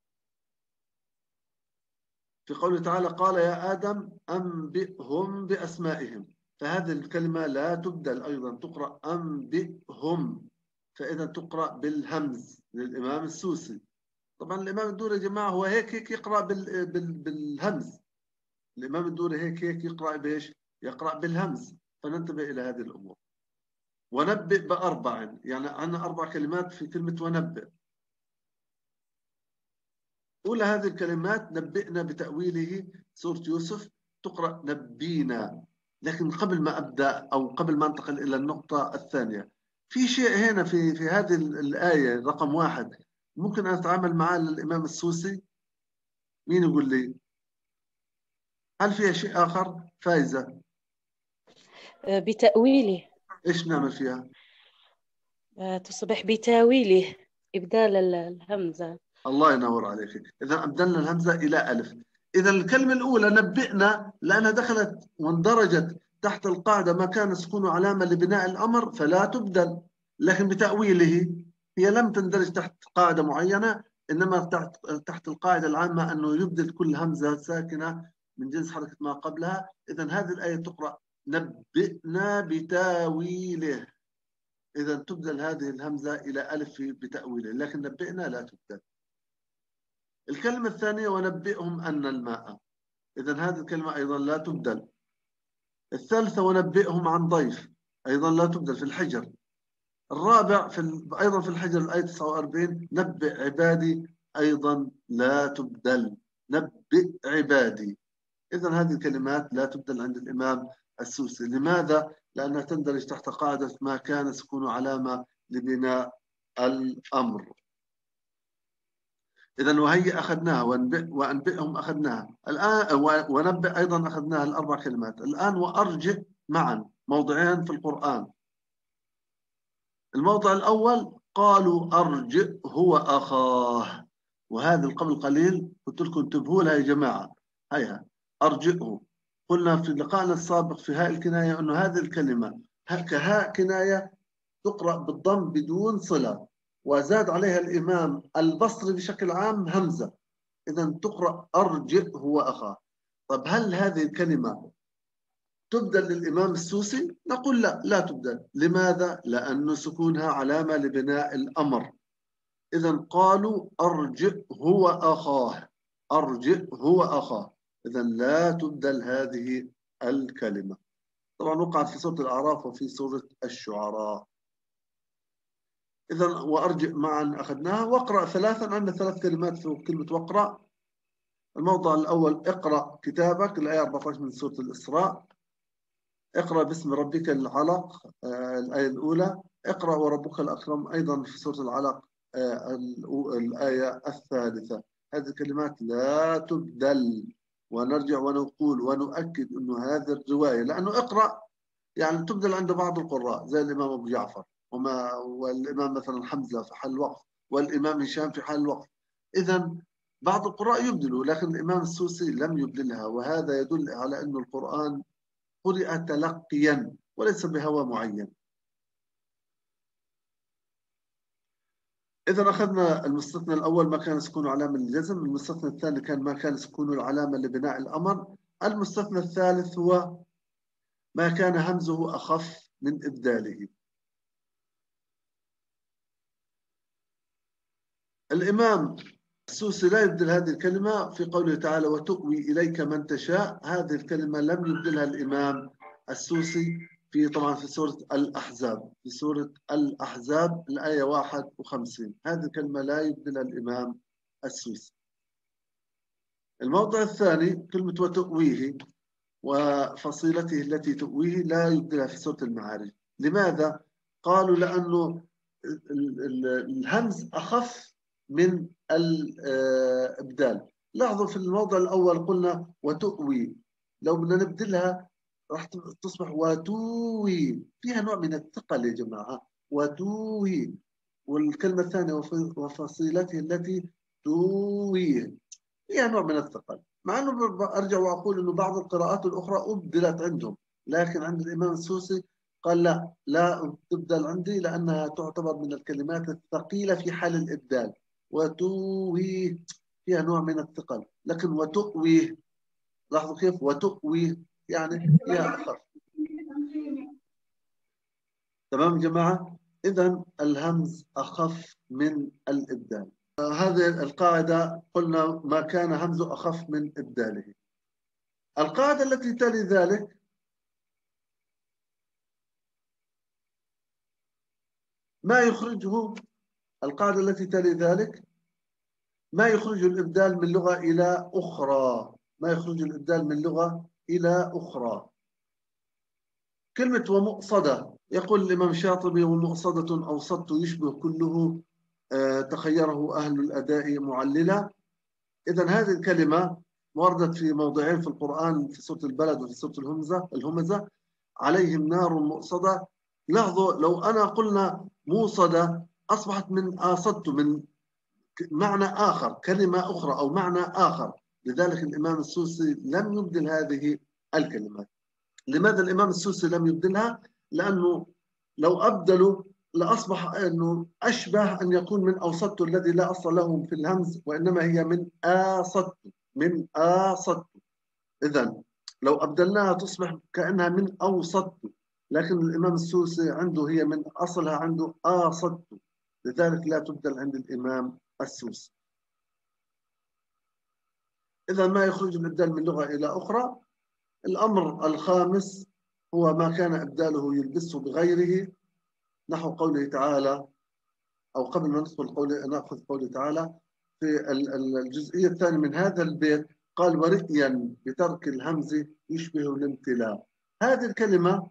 في قوله تعالى قال يا آدم أنبئهم بأسمائهم، فهذه الكلمة لا تبدل أيضا، تقرأ أنبئهم، فإذا تقرأ بالهمز للإمام السوسي. طبعا الإمام الدوري يا جماعة هو هيك هيك يقرأ بال بال بالهمز. الإمام الدوري هيك هيك يقرأ بإيش؟ يقرأ بالهمز، فننتبه إلى هذه الأمور. ونبئ بأربع، يعني عندنا أربع كلمات في كلمة ونبئ. أولى هذه الكلمات نبئنا بتأويله سورة يوسف، تقرأ نبينا. لكن قبل ما أبدأ أو قبل ما أنتقل إلى النقطة الثانية، في شيء هنا في في هذه الآية رقم واحد ممكن أن أتعامل معاه للإمام السوسي. مين يقول لي؟ هل فيها شيء آخر؟ فايزة. بتأويله. إيش نعمل فيها؟ تصبح بتاويله إبدال الهمزة. الله ينور عليك. إذا أبدلنا الهمزة إلى ألف. إذا الكلمة الأولى نبئنا لأنها دخلت واندرجت تحت القاعدة ما كان سكون علامة لبناء الأمر فلا تبدل، لكن بتأويله هي لم تندرج تحت قاعدة معينة، إنما تحت تحت القاعدة العامة أنه يبدل كل همزة ساكنة من جنس حركة ما قبلها. إذا هذه الآية تقرأ نبئنا بتاويله، إذا تبدل هذه الهمزة إلى ألف بتأويله، لكن نبئنا لا تبدل. الكلمة الثانية ونبئهم أن الماء، إذا هذه الكلمة أيضا لا تبدل. الثالثة ونبئهم عن ضيف، أيضا لا تبدل في الحجر. الرابع في ال... أيضا في الحجر الآية تسعة وأربعين نبئ عبادي، أيضا لا تبدل، نبئ عبادي. إذا هذه الكلمات لا تبدل عند الإمام السوسي. لماذا؟ لأنها تندرج تحت قاعدة ما كان سكون علامة لبناء الأمر. إذا وهي أخذناها، وأنبئ وأنبئهم أخذناها الآن، ونبئ أيضا أخذناها الأربع كلمات. الآن وأرجع معا، موضعين في القرآن. الموضع الأول قالوا أرجع هو أخاه، وهذا قبل قليل قلت لكم انتبهوا لها يا جماعة. هيها أرجئه، قلنا في لقائنا السابق في هاء الكناية أنه هذه الكلمة كهاء كناية تقرأ بالضم بدون صلة، وزاد عليها الإمام البصري بشكل عام همزة، إذا تقرأ أرجئ هو أخاه. طب هل هذه الكلمة تبدل للإمام السوسي؟ نقول لا، لا تبدل. لماذا؟ لأن سكونها علامة لبناء الأمر. إذا قالوا أرجئ هو أخاه، أرجئ هو أخاه، إذا لا تبدل هذه الكلمة. طبعا وقعت في سورة الأعراف وفي سورة الشعراء. إذا وأرجئ معا أخذناها. واقرأ ثلاثا، عندنا ثلاث كلمات في كلمة واقرأ. الموضع الأول اقرأ كتابك، الآية أربعة عشر من سورة الإسراء. اقرأ باسم ربك العلق، آه الآية الأولى. اقرأ وربك الأكرم أيضا في سورة العلق، آه الآية الثالثة. هذه الكلمات لا تبدل، ونرجع ونقول ونؤكد أنه هذه الرواية، لأنه اقرأ يعني تبدل عند بعض القراء زي الإمام أبو جعفر وما والإمام مثلا حمزة في حال الوقف والإمام هشام في حال الوقف. إذا بعض القراء يبدلوا، لكن الإمام السوسي لم يبدلها، وهذا يدل على أن القرآن قرئ تلقيا وليس بهوى معين. إذا أخذنا المستثنى الأول ما كان سكونه علامة للجزم، المستثنى الثاني كان ما كان سكونه العلامة لبناء الأمر، المستثنى الثالث هو ما كان همزه أخف من إبداله. الإمام السوسي لا يبدل هذه الكلمة في قوله تعالى وتؤوي إليك من تشاء، هذه الكلمة لم يبدلها الإمام السوسي في طبعا في سورة الأحزاب، في سورة الأحزاب الآية واحد وخمسين، هذه الكلمة لا يبدلها الإمام السوسي. الموضع الثاني كلمة وتؤويه وفصيلته التي تؤويه لا يبدلها في سورة المعارج. لماذا؟ قالوا لأنه الهمز أخف من الإبدال. لاحظوا في الموضع الأول قلنا وتؤوي، لو بدنا نبدلها راح تصبح وتوي، فيها نوع من الثقل يا جماعة، وتوي. والكلمة الثانية وفصيلته التي توي فيها نوع من الثقل، مع أنه أرجع وأقول أنه بعض القراءات الأخرى أبدلت عندهم، لكن عند الإمام السوسي قال لا لا تبدل عندي لأنها تعتبر من الكلمات الثقيلة في حال الإبدال. وتوي فيها نوع من الثقل، لكن وتؤوي لاحظوا كيف وتؤوي يعني فيها أخف. تمام يا جماعة؟ إذن الهمز أخف من الإبدال. هذه القاعدة قلنا ما كان همزه أخف من إبداله. القاعدة التي تلي ذلك ما يخرجه، القاعدة التي تلي ذلك ما يخرج الإبدال من لغة إلى أخرى، ما يخرج الإبدال من لغة إلى أخرى. كلمة ومؤصدة، يقول الإمام الشاطبي ومؤصدة أوصدت يشبه كله آه تخيره أهل الأداء معللا. إذن هذه الكلمة وردت في موضعين في القرآن، في سورة البلد وفي سورة الهمزة الهمزة عليهم نار مؤصدة. لاحظوا لو أنا قلنا موصدة أصبحت من آصدت، من معنى آخر، كلمة أخرى أو معنى آخر. لذلك الإمام السوسي لم يبدل هذه الكلمات. لماذا الإمام السوسي لم يبدلها؟ لأنه لو أبدلوا لأصبح أنه أشبه أن يكون من أوسط الذي لا أصل له في الهمز، وإنما هي من آصدت، من آصدت. إذن لو أبدلناها تصبح كأنها من أوسط، لكن الإمام السوسي عنده هي من أصلها عنده آصدت، لذلك لا تبدل عند الإمام السوسي. إذا ما يخرج الإبدال من لغة إلى أخرى. الأمر الخامس هو ما كان إبداله يلبسه بغيره، نحو قوله تعالى، أو قبل ما ندخل قوله نأخذ قوله تعالى في الجزئية الثانية من هذا البيت، قال ورئيا بترك الهمز يشبه الامتلاء. هذه الكلمة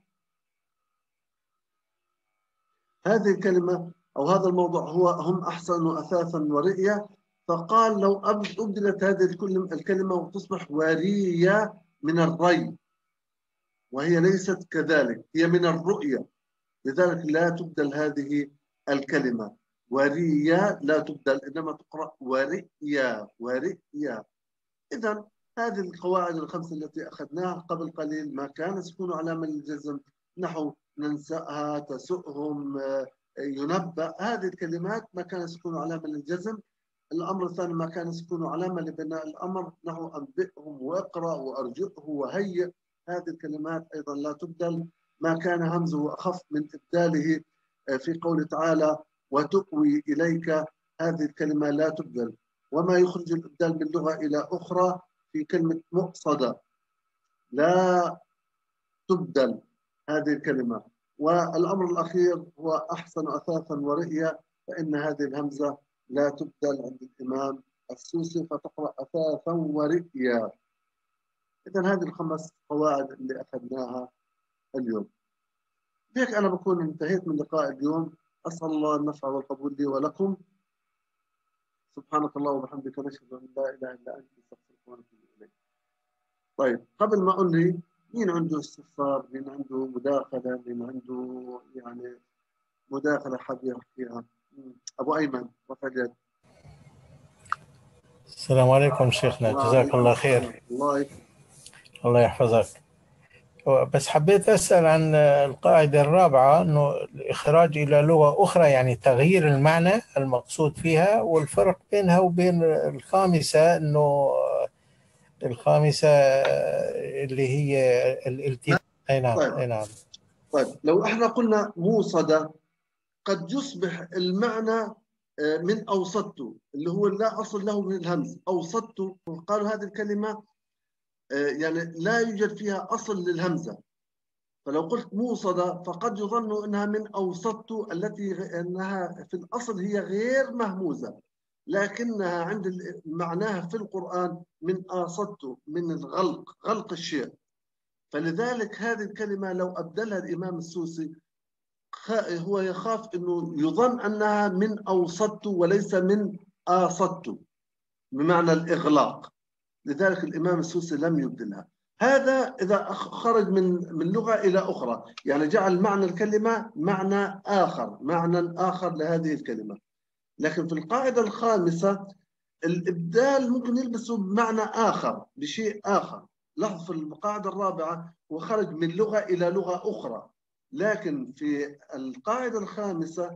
هذه الكلمة أو هذا الموضوع هو هم أحسن أثاثا ورئيا، فقال لو أبدلت هذه الكلمة وتصبح ورية من الري، وهي ليست كذلك، هي من الرؤية، لذلك لا تبدل هذه الكلمة. وريا لا تبدل، إنما تقرأ ورئيا ورئيا. إذن هذه القواعد الخمسة التي أخذناها قبل قليل، ما كان سكون علامة للجزم نحو ننسأها، تسؤهم، ينبأ، هذه الكلمات ما كان سكون علامة للجزم. الأمر الثاني ما كان سكون علامة لبناء الأمر نحو أنبئهم واقرأ وأرجئه وهيئ، هذه الكلمات أيضا لا تبدل. ما كان همزه أخف من إبداله في قول تعالى وتؤوي إليك، هذه الكلمة لا تبدل. وما يخرج الإبدال من لغة إلى أخرى في كلمة مؤصدة لا تبدل هذه الكلمة. والأمر الأخير هو أحسن أثاثا ورئيا، فإن هذه الهمزة لا تبدل عند الإمام السوسي، فتقرأ أثاثا ورئيا. إذن هذه الخمس قواعد اللي أخذناها اليوم. هيك أنا بكون انتهيت من لقاء اليوم. أسأل الله النفع والقبول لي ولكم. سبحانك الله وبحمدك، نشهد أن لا إله إلا أنت، نستغفرك ونتوب إليك. طيب قبل ما أنهي، مين عنده استفسار؟ مين عنده مداخلة؟ مين عنده يعني مداخلة حاب يحكيها؟ أبو أيمن رفع اليد. السلام عليكم شيخنا، جزاك الله خير. الله يكرمك. الله يحفظك. بس حبيت أسأل عن القاعدة الرابعة، أنه الإخراج إلى لغة أخرى يعني تغيير المعنى المقصود فيها، والفرق بينها وبين الخامسة، أنه الخامسة اللي هي الالتزام. أي نعم. طيب. أي نعم. طيب لو احنا قلنا موصدة، قد يصبح المعنى من أوسطته، اللي هو لا أصل له من الهمز. أوسطته قالوا هذه الكلمة يعني لا يوجد فيها أصل للهمزة، فلو قلت موصدة فقد يظن أنها من أوسطته التي أنها في الأصل هي غير مهموزة، لكنها عند معناها في القرآن من آصدته، من الغلق، غلق الشيء. فلذلك هذه الكلمة لو أبدلها الإمام السوسي هو يخاف أنه يظن أنها من أوسطته وليس من آصدته بمعنى الإغلاق. لذلك الإمام السوسي لم يبدلها. هذا إذا خرج من من لغة إلى أخرى، يعني جعل معنى الكلمة معنى آخر، معنى آخر لهذه الكلمة. لكن في القاعدة الخامسة الإبدال ممكن يلبسه بمعنى آخر بشيء آخر. لاحظ في القاعدة الرابعة وخرج من لغة إلى لغة أخرى، لكن في القاعدة الخامسة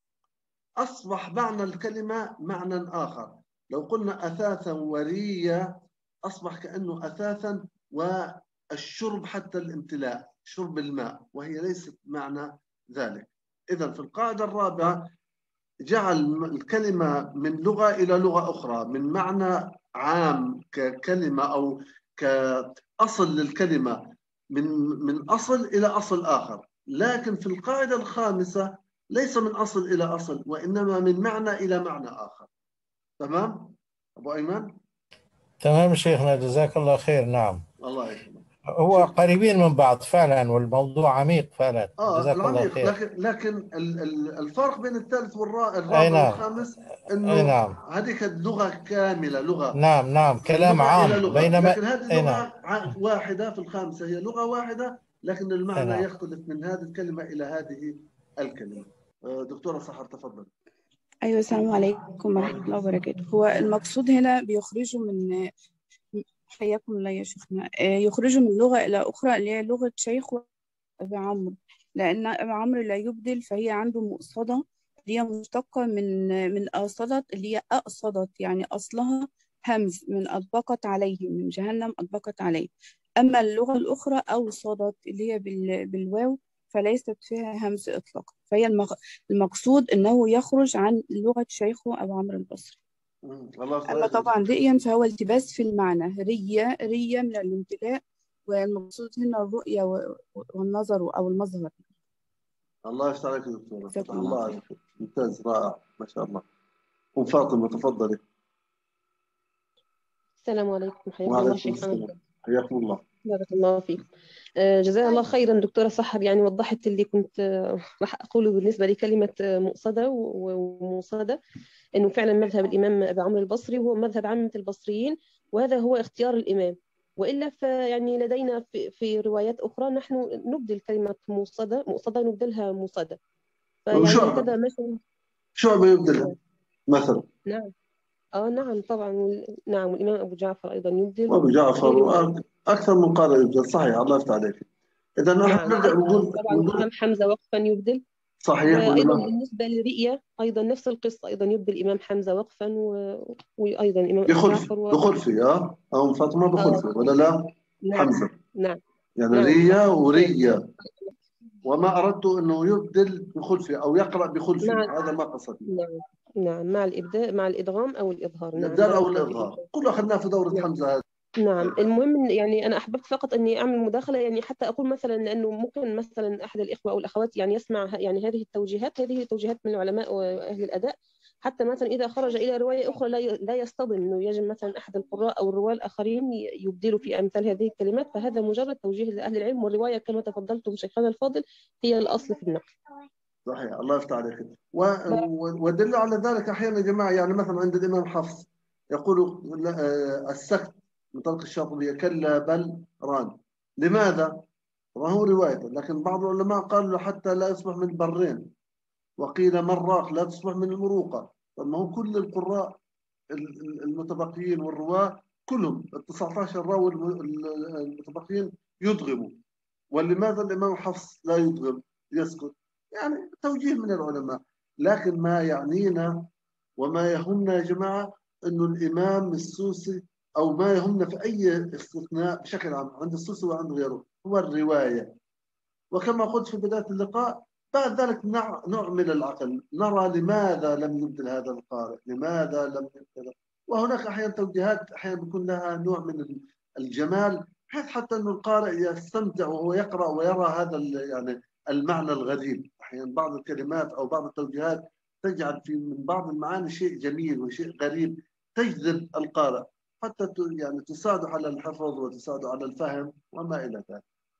أصبح معنى الكلمة معنى آخر. لو قلنا أثاثا وريا أصبح كأنه أثاثا والشرب حتى الامتلاء، شرب الماء، وهي ليست معنى ذلك. إذن في القاعدة الرابعة جعل الكلمة من لغة إلى لغة أخرى، من معنى عام ككلمة أو كأصل للكلمة، من من أصل إلى أصل آخر. لكن في القاعدة الخامسة ليس من أصل إلى أصل، وإنما من معنى إلى معنى آخر. تمام أبو أيمن؟ تمام شيخنا، جزاك الله خير. نعم. الله يكرمك. هو قريبين من بعض فعلا، والموضوع عميق فعلا. آه جزاك الله خير. لكن لكن الفرق بين الثالث والرابع أي نعم. والخامس أي انه نعم. هذيك لغه كامله، لغه نعم نعم كلام لغة عام. إلى لغة. بينما لكن هذه أي اللغة نعم. واحدة في الخامسة، هي لغة واحدة لكن المعنى نعم. يختلف من هذه الكلمة إلى هذه الكلمة. دكتورة سحر تفضل. أيوة، السلام عليكم ورحمة الله وبركاته. هو المقصود هنا بيخرجوا من، حياكم الله يا شيخنا، يخرجوا من لغة إلى أخرى اللي هي لغة شيخ أبي عمرو، لأن أبي عمرو لا يبدل، فهي عنده مؤصدة اللي هي مشتقة من من أصدت، اللي هي أقصدت، يعني أصلها همز، من أطبقت عليهم، من جهنم أطبقت عليه. أما اللغة الأخرى أوصدت اللي هي بالواو، فليست فيها همز إطلاقا. فهي المقصود أنه يخرج عن لغة شيخه أبو عمرو البصري. أما طبعا رئيا فهو التباس في المعنى، رية رية من الامتلاء، والمقصود هنا الرؤية والنظر أو المظهر. الله يفتح عليك دكتورة. الله عليك، ممتاز، رائع، ما شاء الله. أم فاطمة تفضلي. السلام عليكم، حياكم الله شيخنا. حياكم الله. بارك الله فيك. جزاك الله خيرا دكتورة سحر، يعني وضحت اللي كنت راح أقوله بالنسبة لكلمة مؤصدة وموصدة، إنه فعلا مذهب الإمام أبي عمرو البصري هو مذهب عامة البصريين، وهذا هو اختيار الإمام. وإلا فيعني لدينا في, في روايات أخرى نحن نبدل كلمة موصدة موصدة نبدلها موصدة، فيعني هكذا مثلا شعبة يبدلها مثلا. نعم. اه نعم طبعا. نعم، والإمام أبو جعفر أيضا يبدل. أبو جعفر أكثر من قارئ يبدل، صحيح. الله يفتح عليك. إذا نحن نرجع نقول طبعا الإمام حمزة وقفا يبدل. صحيح. وأيضا بالنسبة للرئية أيضا نفس القصة، أيضا يبدل الإمام حمزة وقفا و... وأيضا الإمام أبو جعفر و... بخلفي. أه أم فاطمة بخلفي ولا لا؟ نعم. حمزة. نعم. يعني نعم. رية ورية، وما أردت أنه يبدل بخلفي أو يقرأ بخلفي، مع... هذا ما قصدي. نعم نعم، مع الإبداء، مع الإدغام أو الإظهار. نعم، الإبدال أو الإظهار كله أخذناه في دورة نعم. حمزة هذا. نعم. المهم يعني أنا أحببت فقط أني أعمل مداخلة، يعني حتى أقول مثلا لأنه ممكن مثلا أحد الإخوة أو الأخوات يعني يسمع يعني هذه التوجيهات، هذه توجيهات من العلماء وأهل الأداء، حتى مثلا إذا خرج إلى رواية أخرى لا يصطدم أنه يجب مثلا أحد القراء أو الرواة الآخرين يبدلوا في أمثال هذه الكلمات، فهذا مجرد توجيه لأهل العلم، والرواية كما تفضلتم شيخنا الفاضل هي الأصل في النقل. صحيح. الله يفتح عليك. ودل على ذلك أحيانا يا جماعة، يعني مثلا عند الإمام حفص يقول السكت من طريق الشاطبية كلا بل ران. لماذا؟ وهو رواية، لكن بعض العلماء قالوا حتى لا يصبح من البرين، وقيل مراق لا تصبح من المروقة. فما هو كل القراء المتبقيين والرواة كلهم ال تسعة عشر راوي المتبقيين يدغموا. ولماذا الإمام حفص لا يدغم يسكت؟ يعني توجيه من العلماء. لكن ما يعنينا وما يهمنا يا جماعة أنه الإمام السوسي، أو ما يهمنا في أي استثناء بشكل عام عند السوسي وعند غيره، هو الرواية. وكما قلت في بداية اللقاء، بعد ذلك نوع من العقل، نرى لماذا لم يبدل هذا القارئ، لماذا لم يبدل. وهناك أحيانا توجيهات أحيانا بيكون لها نوع من الجمال، بحيث حتى أن القارئ يستمتع وهو يقرأ ويرى هذا يعني المعنى الغريب. أحيانا بعض الكلمات أو بعض التوجيهات تجعل في من بعض المعاني شيء جميل وشيء غريب تجذب القارئ، حتى يعني تساعده على الحفظ وتساعده على الفهم وما إلى ذلك.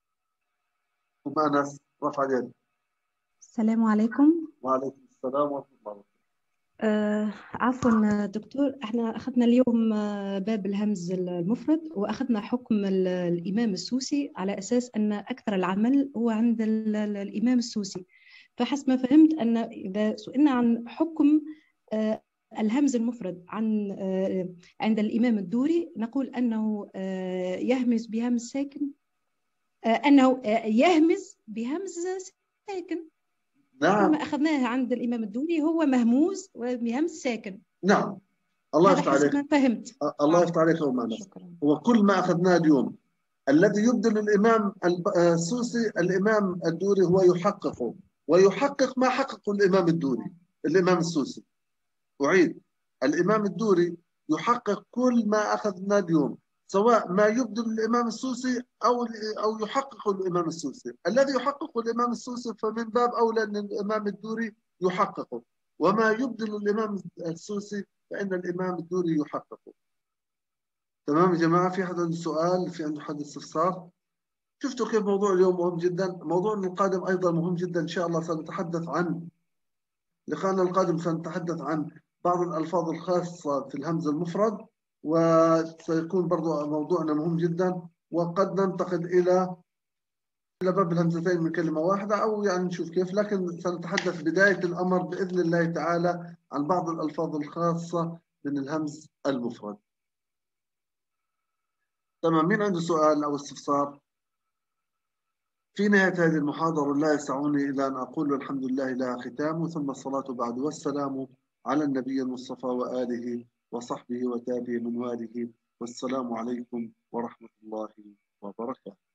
وما ناس رفع اليد. السلام عليكم. وعليكم السلام ورحمة الله وبركاته. آه عفوا دكتور، احنا أخذنا اليوم باب الهمز المفرد، وأخذنا حكم الإمام السوسي على أساس أن أكثر العمل هو عند الإمام السوسي. فحسب ما فهمت أن إذا سئلنا عن حكم آه الهمز المفرد عن آه عند الإمام الدوري نقول أنه آه يهمز بهمز ساكن، آه أنه آه يهمز بهمز ساكن. نعم. كل ما أخذناه عند الإمام الدوري هو مهموز وبهمز ساكن. نعم. الله يفتح عليك. هذا حسب ما فهمت. الله يفتح عليك يا أم أنس. هو كل ما أخذناه اليوم الذي يبدل الإمام السوسي الإمام الدوري هو يحققه، ويحقق ما حققه الإمام الدوري الإمام السوسي. أعيد، الإمام الدوري يحقق كل ما أخذناه اليوم، سواء ما يبدل الإمام السوسي أو أو يحقق الإمام السوسي. الذي يحقق الإمام السوسي فمن باب أولى أن الإمام الدوري يحققه، وما يبدل الإمام السوسي فإن الإمام الدوري يحققه. تمام يا جماعة؟ في حد عنده سؤال؟ في عنده حد استفسار؟ شفتوا كيف موضوع اليوم مهم جدا؟ موضوعنا القادم أيضا مهم جدا إن شاء الله. سنتحدث عن لقاءنا القادم سنتحدث عن بعض الألفاظ الخاصة في الهمز المفرد، وسيكون برضو موضوعنا مهم جدا. وقد ننتقل إلى إلى باب الهمزتين من كلمة واحدة، أو يعني نشوف كيف، لكن سنتحدث بداية الأمر بإذن الله تعالى عن بعض الألفاظ الخاصة من الهمز المفرد. تمام. مين عنده سؤال أو استفسار؟ في نهاية هذه المحاضرة لا يسعني إلا أن أقول الحمد لله لها ختام، ثم الصلاة بعد والسلام على النبي المصطفى وآله وصحبه وتابعه من واله، والسلام عليكم ورحمة الله وبركاته.